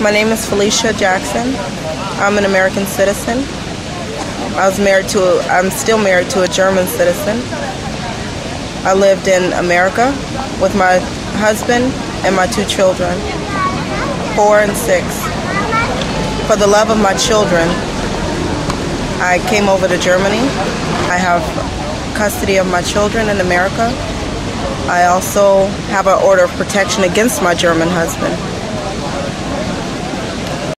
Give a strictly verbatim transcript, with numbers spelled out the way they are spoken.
My name is Philecia Jackson. I'm an American citizen. I was married to, a, I'm still married to a German citizen. I lived in America with my husband and my two children, four and six. For the love of my children, I came over to Germany. I have custody of my children in America. I also have an order of protection against my German husband.